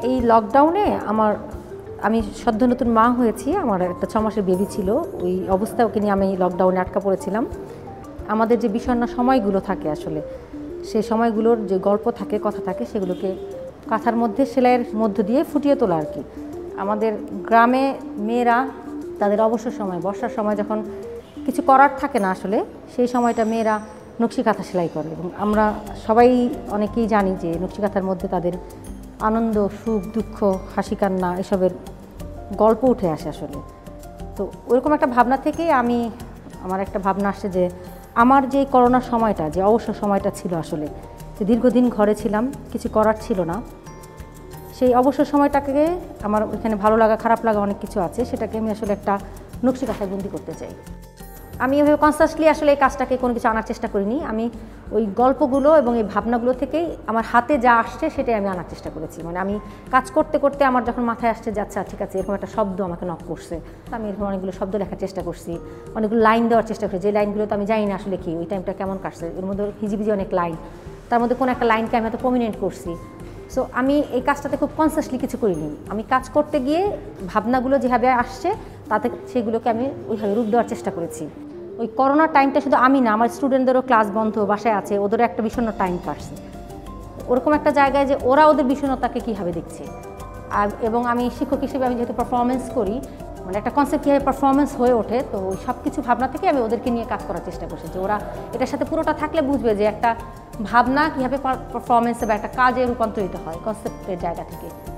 এই লকডাউনে আমি সদ্য নতুন মা হয়েছি, আমার একটা 6 মাসের বেবি ছিল। ওই অবস্থায় ওকে নিয়ে আমি লকডাউনে আটকা পড়েছিলাম। আমাদের যে বিষণ্ণ সময়গুলো থাকে আসলে, সেই সময়গুলোর যে গল্প থাকে, কথা থাকে, সেগুলোকে কাঁথার মধ্যে সেলাইয়ের মধ্য দিয়ে ফুটিয়ে তোলা আর কি। আমাদের গ্রামে মেয়েরা তাদের অবসর সময়, বর্ষার সময় যখন কিছু করার থাকে না আসলে, সেই সময়টা মেয়েরা নকশি কাঁথা সেলাই করে। এবং আমরা সবাই অনেকেই জানি যে নকশি কাঁথার মধ্যে তাদের আনন্দ, সুখ, দুঃখ, হাসি, কান্না এসবের গল্প উঠে আসে আসলে। তো ওরকম একটা ভাবনা থেকেই আমার একটা ভাবনা আসছে যে আমার যে করোনার সময়টা, যে অবসর সময়টা ছিল আসলে, যে দীর্ঘদিন ঘরে ছিলাম, কিছু করার ছিল না, সেই অবসর সময়টাকে আমার ওইখানে ভালো লাগা, খারাপ লাগা অনেক কিছু আছে, সেটাকে আমি আসলে একটা নকশি কাঁথায় বন্দি করতে চাই। আমি এভাবে কনসাসলি আসলে এই কাজটাকে কোনো কিছু আনার চেষ্টা করিনি। আমি ওই গল্পগুলো এবং এই ভাবনাগুলো থেকেই আমার হাতে যা আসছে সেটাই আমি আনার চেষ্টা করেছি। মানে আমি কাজ করতে করতে আমার যখন মাথায় আসছে যে আচ্ছা ঠিক আছে, এরকম একটা শব্দ আমাকে নক করছে, আমি এরকম অনেকগুলো শব্দ লেখার চেষ্টা করছি, অনেকগুলো লাইন দেওয়ার চেষ্টা করছি। যে লাইনগুলো তো আমি জানি না আসলে কি, ওই টাইমটা কেমন কাটছে, এর মধ্যে হিজিবিজি অনেক লাইন, তার মধ্যে কোনো একটা লাইনকে আমি হয়তো প্রমিনেন্ট করছি। সো আমি এই কাজটাতে খুব কনসাসলি কিছু করিনি। আমি কাজ করতে গিয়ে ভাবনাগুলো যেভাবে আসছে তাতে সেগুলোকে আমি ওইভাবে রূপ দেওয়ার চেষ্টা করেছি। ওই করোনার টাইমটা শুধু আমি না, আমার স্টুডেন্টদেরও ক্লাস বন্ধ, বাসায় আছে, ওদেরও একটা বিষণ্ণ টাইম কাটছে। ওরকম একটা জায়গায় যে ওরা ওদের বিষণ্ণতাকে কীভাবে দেখছে, এবং আমি শিক্ষক হিসেবে আমি যেহেতু পারফরমেন্স করি, মানে একটা কনসেপ্ট কীভাবে পারফরমেন্স হয়ে ওঠে, তো ওই সব কিছু ভাবনা থেকে আমি ওদেরকে নিয়ে কাজ করার চেষ্টা করছি যে ওরা এটার সাথে পুরোটা থাকলে বুঝবে যে একটা ভাবনা কীভাবে পারফরমেন্সে বা একটা কাজে রূপান্তরিত হয় কনসেপ্টের জায়গা থেকে।